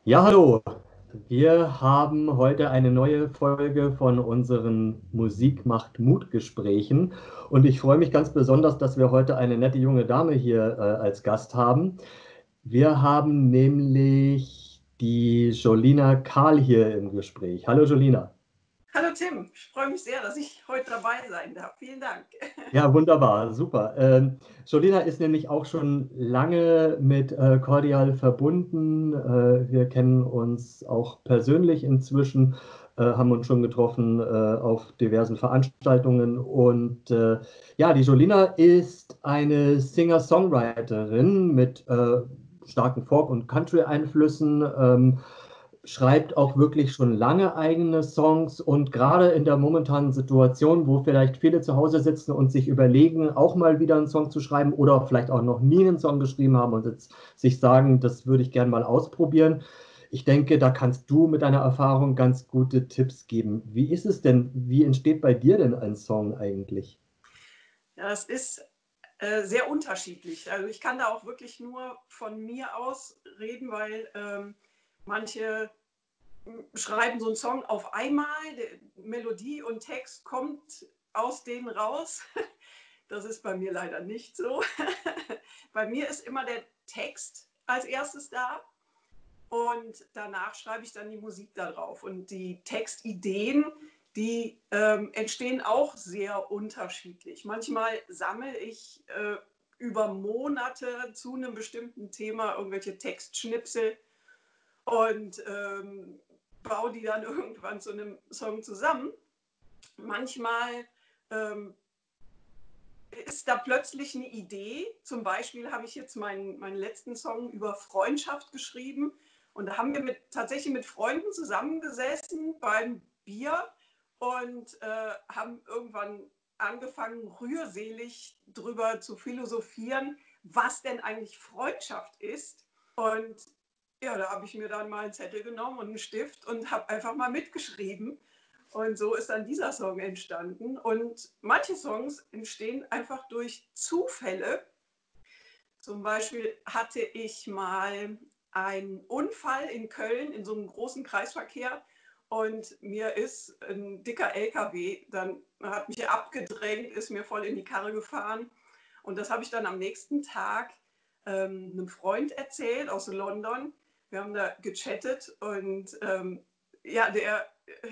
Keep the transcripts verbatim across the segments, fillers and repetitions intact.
Ja, hallo. Wir haben heute eine neue Folge von unseren Musik macht Mut Gesprächen und ich freue mich ganz besonders, dass wir heute eine nette junge Dame hier äh, als Gast haben. Wir haben nämlich die Jolina Karl hier im Gespräch. Hallo Jolina. Hallo Tim, ich freue mich sehr, dass ich heute dabei sein darf. Vielen Dank. Ja, wunderbar, super. Ähm, Jolina ist nämlich auch schon lange mit äh, Cordial verbunden. Äh, wir kennen uns auch persönlich inzwischen, äh, haben uns schon getroffen äh, auf diversen Veranstaltungen. Und äh, ja, die Jolina ist eine Singer-Songwriterin mit äh, starken Folk- und Country-Einflüssen. Ähm, schreibt auch wirklich schon lange eigene Songs und gerade in der momentanen Situation, wo vielleicht viele zu Hause sitzen und sich überlegen, auch mal wieder einen Song zu schreiben oder vielleicht auch noch nie einen Song geschrieben haben und jetzt sich sagen, das würde ich gerne mal ausprobieren. Ich denke, da kannst du mit deiner Erfahrung ganz gute Tipps geben. Wie ist es denn? Wie entsteht bei dir denn ein Song eigentlich? Ja, es ist äh, sehr unterschiedlich. Also ich kann da auch wirklich nur von mir aus reden, weil ähm, manche schreiben so einen Song auf einmal, Melodie und Text kommt aus denen raus. Das ist bei mir leider nicht so. Bei mir ist immer der Text als erstes da. Und danach schreibe ich dann die Musik darauf. Und die Textideen, die ähm, entstehen auch sehr unterschiedlich. Manchmal sammle ich äh, über Monate zu einem bestimmten Thema irgendwelche Textschnipsel und ähm, baue die dann irgendwann zu einem Song zusammen. Manchmal ähm, ist da plötzlich eine Idee. Zum Beispiel habe ich jetzt meinen, meinen letzten Song über Freundschaft geschrieben. Und da haben wir mit, tatsächlich mit Freunden zusammengesessen beim Bier und äh, haben irgendwann angefangen, rührselig drüber zu philosophieren, was denn eigentlich Freundschaft ist. Und ja, da habe ich mir dann mal einen Zettel genommen und einen Stift und habe einfach mal mitgeschrieben. Und so ist dann dieser Song entstanden. Und manche Songs entstehen einfach durch Zufälle. Zum Beispiel hatte ich mal einen Unfall in Köln in so einem großen Kreisverkehr und mir ist ein dicker L K W, dann hat mich abgedrängt, ist mir voll in die Karre gefahren. Und das habe ich dann am nächsten Tag ähm, einem Freund erzählt aus London. Wir haben da gechattet und ähm, ja, der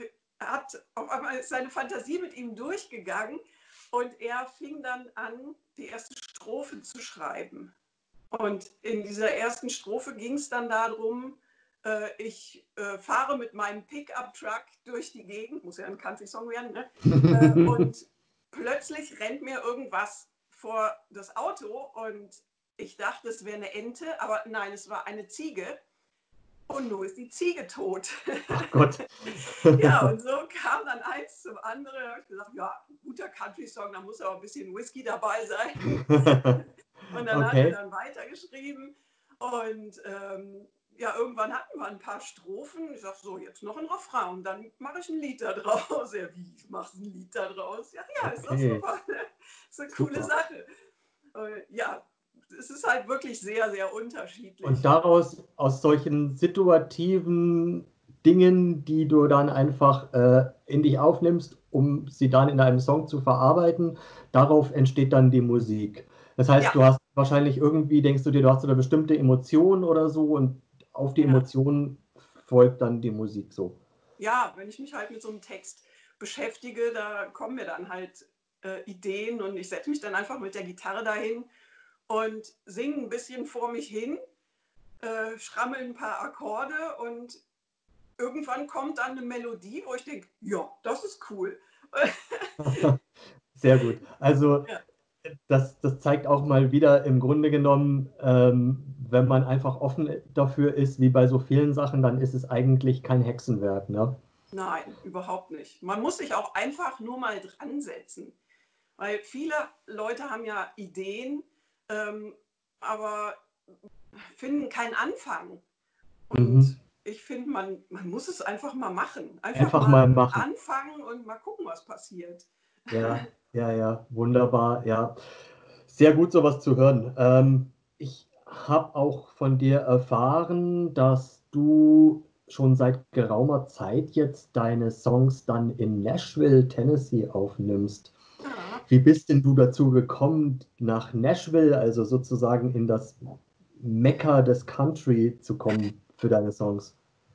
hat auf einmal seine Fantasie mit ihm durchgegangen und er fing dann an, die erste Strophe zu schreiben. Und in dieser ersten Strophe ging es dann darum, äh, ich äh, fahre mit meinem Pickup-Truck durch die Gegend, muss ja ein Country-Song werden, ne? äh, und plötzlich rennt mir irgendwas vor das Auto und ich dachte, es wäre eine Ente, aber nein, es war eine Ziege. Und nun ist die Ziege tot. Ach Gott. Ja, und so kam dann eins zum anderen. Da habe ich gesagt, ja, ein guter Country-Song, da muss aber ein bisschen Whisky dabei sein. Und dann hat er Okay. dann weitergeschrieben. Und ähm, ja, irgendwann hatten wir ein paar Strophen. Ich sage, so, jetzt noch ein Refrain. Und dann mache ich ein Lied da draus. Ja, wie machst du ein Lied da draus? Ja, ja, ist doch Okay. super. Ist eine coole Super. Sache. Und ja, es ist halt wirklich sehr, sehr Und unterschiedlich. daraus, aus solchen situativen Dingen, die du dann einfach äh, in dich aufnimmst, um sie dann in einem Song zu verarbeiten, darauf entsteht dann die Musik. Das heißt, Ja, du hast wahrscheinlich irgendwie, denkst du dir, du hast so eine bestimmte Emotion oder so und auf die ja. Emotion folgt dann die Musik so. Ja, wenn ich mich halt mit so einem Text beschäftige, da kommen mir dann halt äh, Ideen und ich setze mich dann einfach mit der Gitarre dahin und singe ein bisschen vor mich hin, äh, schrammel ein paar Akkorde und irgendwann kommt dann eine Melodie, wo ich denke, ja, das ist cool. Sehr gut. Also Ja, das, das zeigt auch mal wieder im Grunde genommen, ähm, wenn man einfach offen dafür ist, wie bei so vielen Sachen, dann ist es eigentlich kein Hexenwerk, ne? nein, überhaupt nicht. Man muss sich auch einfach nur mal dran setzen, weil viele Leute haben ja Ideen, ähm, aber finden keinen Anfang. Mhm. Und ich finde, man, man muss es einfach mal machen. Einfach Einfach mal mal machen. anfangen und mal gucken, was passiert. Ja, ja, ja, wunderbar, ja. Sehr gut, sowas zu hören. Ähm, ich habe auch von dir erfahren, dass du schon seit geraumer Zeit jetzt deine Songs dann in Nashville, Tennessee aufnimmst. Ja. Wie bist denn du dazu gekommen, nach Nashville, also sozusagen in das Mekka des Country zu kommen für deine Songs?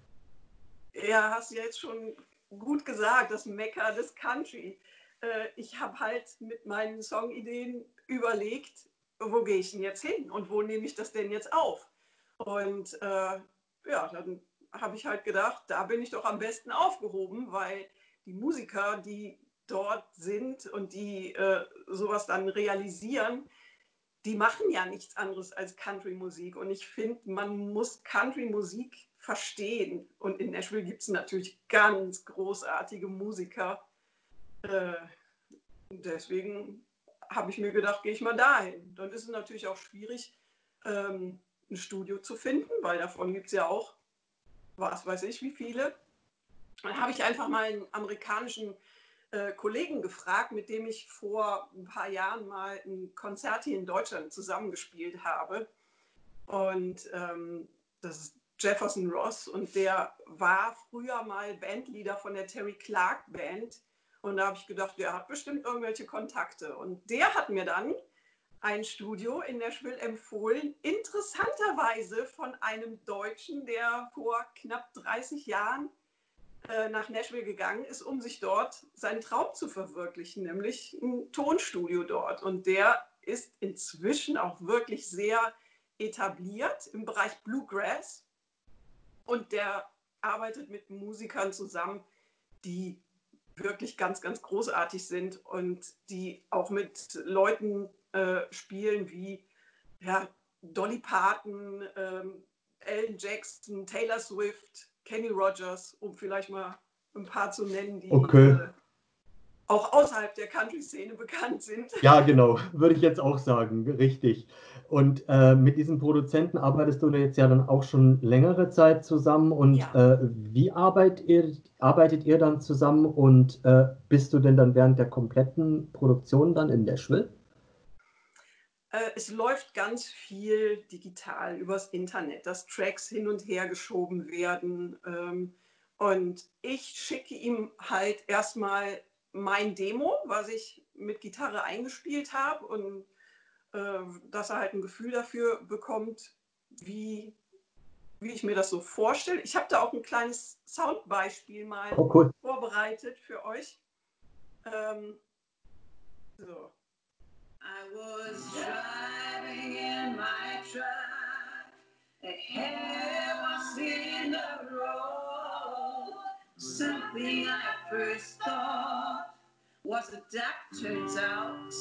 Ja, hast du jetzt schon gut gesagt, das Mekka des Country. Äh, ich habe halt mit meinen Songideen überlegt, wo gehe ich denn jetzt hin und wo nehme ich das denn jetzt auf? Und äh, ja, dann habe ich halt gedacht, da bin ich doch am besten aufgehoben, weil die Musiker, die dort sind und die äh, sowas dann realisieren, die machen ja nichts anderes als Country-Musik. Und ich finde, man muss Country-Musik verstehen. Und in Nashville gibt es natürlich ganz großartige Musiker. Äh, deswegen habe ich mir gedacht, gehe ich mal dahin. Dann ist es natürlich auch schwierig, ähm, ein Studio zu finden, weil davon gibt es ja auch, was weiß ich, wie viele. Dann habe ich einfach mal einen amerikanischen äh, Kollegen gefragt, mit dem ich vor ein paar Jahren mal ein Konzert hier in Deutschland zusammengespielt habe. Und ähm, das ist Jefferson Ross und der war früher mal Bandleader von der Terry Clark Band. Und da habe ich gedacht, der hat bestimmt irgendwelche Kontakte. Und der hat mir dann ein Studio in Nashville empfohlen, interessanterweise von einem Deutschen, der vor knapp dreißig Jahren äh, nach Nashville gegangen ist, um sich dort seinen Traum zu verwirklichen, nämlich ein Tonstudio dort. Und der ist inzwischen auch wirklich sehr etabliert im Bereich Bluegrass und der arbeitet mit Musikern zusammen, die wirklich ganz, ganz großartig sind und die auch mit Leuten äh, spielen wie ja, Dolly Parton, ähm, Alan Jackson, Taylor Swift, Kenny Rogers, um vielleicht mal ein paar zu nennen, die Okay. äh, auch außerhalb der Country-Szene bekannt sind. Ja, genau, würde ich jetzt auch sagen, richtig. Und äh, mit diesen Produzenten arbeitest du jetzt ja dann auch schon längere Zeit zusammen. Und Ja. äh, wie arbeitet ihr, arbeitet ihr dann zusammen und äh, bist du denn dann während der kompletten Produktion dann in Nashville? Äh, es läuft ganz viel digital übers Internet, dass Tracks hin und her geschoben werden. Ähm, und ich schicke ihm halt erstmal mein Demo, was ich mit Gitarre eingespielt habe und äh, dass er halt ein Gefühl dafür bekommt, wie, wie ich mir das so vorstelle. Ich habe da auch ein kleines Soundbeispiel mal Oh, cool. vorbereitet für euch. Ähm, so. I was driving in my truck. A hair was in the road. Something I first thought was a duck, turns out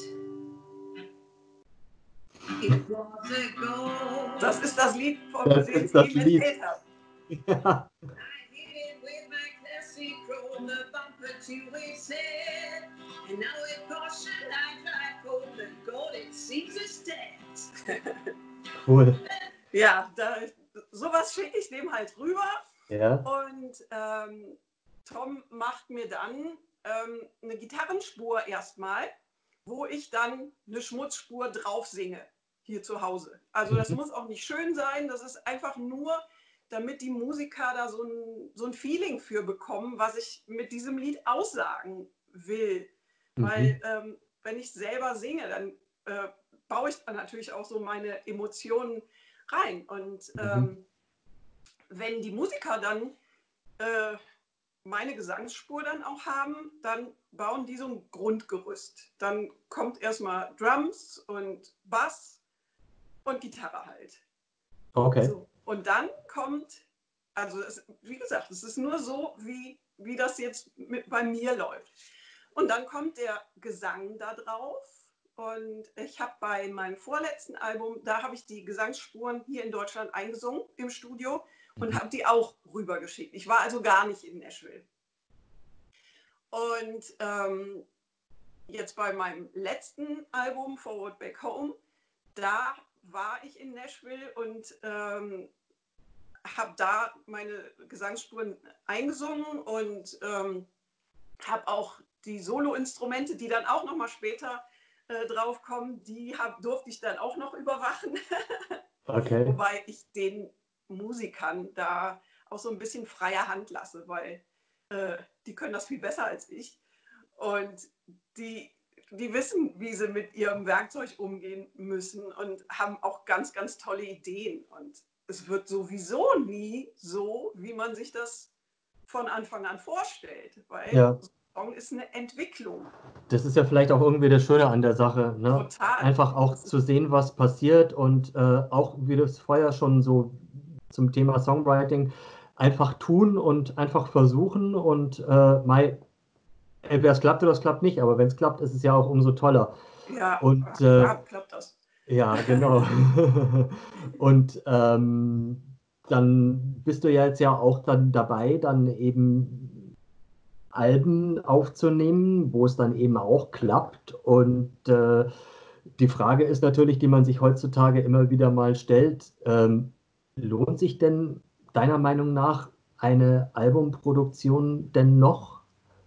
it was a ghost. Das ist das Lied, von Das dem ist ich das eben Lied. erzählt habe. Ja. I hit it with my classic roll, the bumper to its head. And now with caution I drive home, the gold it seems is dead. Cool. Ja, da, sowas schicke ich dem halt rüber. Ja. Und ähm, Tom macht mir dann ähm, eine Gitarrenspur erstmal, wo ich dann eine Schmutzspur drauf singe, hier zu Hause. Also das Mhm. muss auch nicht schön sein, das ist einfach nur, damit die Musiker da so ein, so ein Feeling für bekommen, was ich mit diesem Lied aussagen will. Mhm. Weil ähm, wenn ich selber singe, dann äh, baue ich dann natürlich auch so meine Emotionen rein. Und Mhm. ähm, wenn die Musiker dann äh, meine Gesangsspur dann auch haben, dann bauen die so ein Grundgerüst. Dann kommt erstmal Drums und Bass und Gitarre halt. Okay. So. Und dann kommt, also es, wie gesagt, es ist nur so, wie, wie das jetzt mit, bei mir läuft. Und dann kommt der Gesang da drauf. Und ich habe bei meinem vorletzten Album, da habe ich die Gesangsspuren hier in Deutschland eingesungen im Studio und Mhm. habe die auch rübergeschickt. Ich war also gar nicht in Nashville. Und ähm, jetzt bei meinem letzten Album, Forward Back Home, da war ich in Nashville und ähm, habe da meine Gesangsspuren eingesungen und ähm, habe auch die Solo-Instrumente, die dann auch noch mal später äh, drauf kommen, die hab, durfte ich dann auch noch überwachen. Okay. Wobei ich den Musikern da auch so ein bisschen freie Hand lasse, weil äh, die können das viel besser als ich. Und die, die wissen, wie sie mit ihrem Werkzeug umgehen müssen und haben auch ganz, ganz tolle Ideen. Und es wird sowieso nie so, wie man sich das von Anfang an vorstellt, weil Ja, so ein Song ist eine Entwicklung. das ist ja vielleicht auch irgendwie das Schöne an der Sache, ne? Total. Einfach auch Das ist, zu sehen, was passiert und äh, auch, wie du es vorher schon so zum Thema Songwriting, einfach tun und einfach versuchen und äh, mei, entweder es klappt oder es klappt nicht, aber wenn es klappt, ist es ja auch umso toller. ja, Und äh, klar klappt das. ja, genau. Und ähm, dann bist du ja jetzt ja auch dann dabei, dann eben Alben aufzunehmen, wo es dann eben auch klappt. Und äh, die Frage ist natürlich, die man sich heutzutage immer wieder mal stellt, ähm, lohnt sich denn deiner Meinung nach eine Albumproduktion denn noch?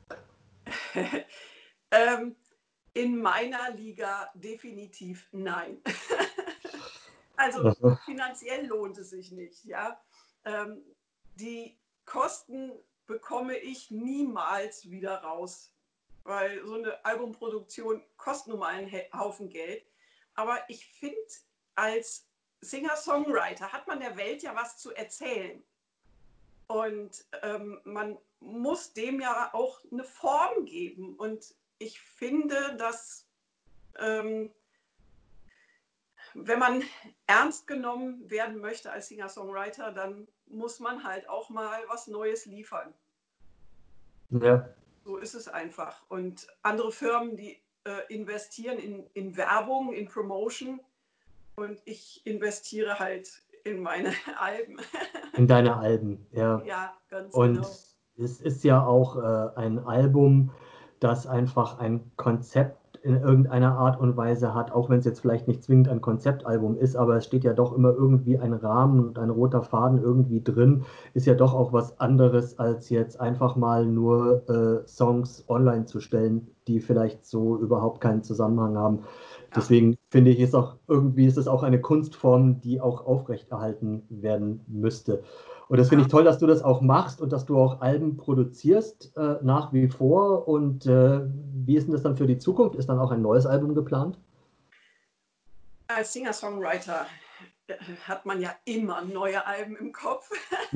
ähm, in meiner Liga definitiv nein. Also finanziell lohnt es sich nicht, ja. Ähm, die Kosten bekomme ich niemals wieder raus, weil so eine Albumproduktion kostet nun mal einen Haufen Geld. Aber ich finde, als Singer-Songwriter hat man der Welt ja was zu erzählen. Und ähm, man muss dem ja auch eine Form geben. Und ich finde, dass ähm, wenn man ernst genommen werden möchte als Singer-Songwriter, dann muss man halt auch mal was Neues liefern. Ja. So ist es einfach. Und andere Firmen, die äh, investieren in, in Werbung, in Promotion und ich investiere halt in meine Alben. In deine Alben, ja. Ja, ganz Und genau. es ist ja auch äh, ein Album, das einfach ein Konzept in irgendeiner Art und Weise hat, auch wenn es jetzt vielleicht nicht zwingend ein Konzeptalbum ist, aber es steht ja doch immer irgendwie ein Rahmen und ein roter Faden irgendwie drin, ist ja doch auch was anderes, als jetzt einfach mal nur äh, Songs online zu stellen, die vielleicht so überhaupt keinen Zusammenhang haben. Ja. Deswegen finde ich, ist auch irgendwie ist es auch eine Kunstform, die auch aufrechterhalten werden müsste. Und das finde Ja. ich toll, dass du das auch machst und dass du auch Alben produzierst äh, nach wie vor. Und äh, wie ist denn das dann für die Zukunft? Ist dann auch ein neues Album geplant? Als Singer-Songwriter hat man ja immer neue Alben im Kopf.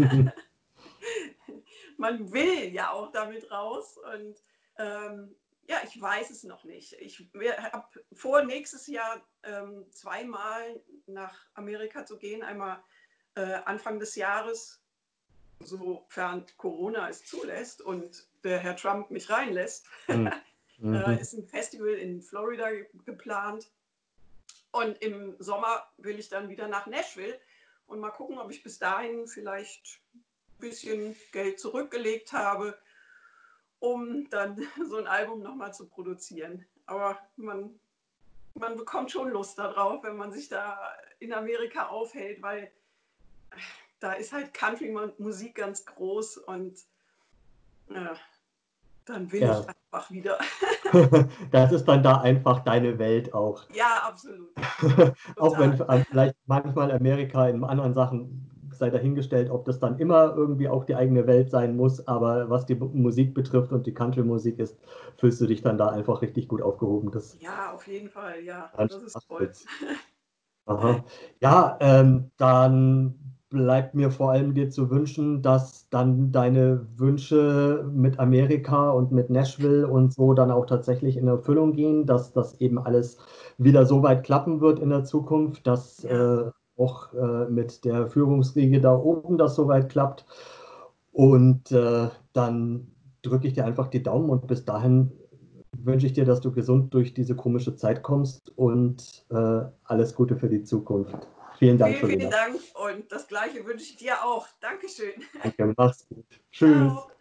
Man will ja auch damit raus und ähm, ja, ich weiß es noch nicht. Ich habe vor, nächstes Jahr ähm, zweimal nach Amerika zu gehen. Einmal äh, Anfang des Jahres, sofern Corona es zulässt und der Herr Trump mich reinlässt, Mhm. äh, Mhm. ist ein Festival in Florida geplant. Und im Sommer will ich dann wieder nach Nashville und mal gucken, ob ich bis dahin vielleicht ein bisschen Geld zurückgelegt habe, um dann so ein Album nochmal zu produzieren. Aber man, man bekommt schon Lust darauf, wenn man sich da in Amerika aufhält, weil da ist halt Country-Musik ganz groß und ja, dann will ich Ja, einfach wieder. das ist dann da einfach deine Welt auch. Ja, absolut. Auch wenn Total. äh, vielleicht manchmal Amerika in anderen Sachen sei dahingestellt, ob das dann immer irgendwie auch die eigene Welt sein muss, aber was die Bu- Musik betrifft und die Country-Musik ist, fühlst du dich dann da einfach richtig gut aufgehoben. Das Ja, auf jeden Fall. Ja, dann das ist toll. macht's. Aha. Ja, ähm, dann bleibt mir vor allem dir zu wünschen, dass dann deine Wünsche mit Amerika und mit Nashville und so dann auch tatsächlich in Erfüllung gehen, dass das eben alles wieder so weit klappen wird in der Zukunft, dass Ja, äh, auch äh, mit der Führungsriege da oben das so weit klappt. Und äh, dann drücke ich dir einfach die Daumen und bis dahin wünsche ich dir, dass du gesund durch diese komische Zeit kommst und äh, alles Gute für die Zukunft. Vielen Dank, vielen, vielen Jolina. Dank und das Gleiche wünsche ich dir auch. Dankeschön. Danke, mach's gut. Ciao. Tschüss.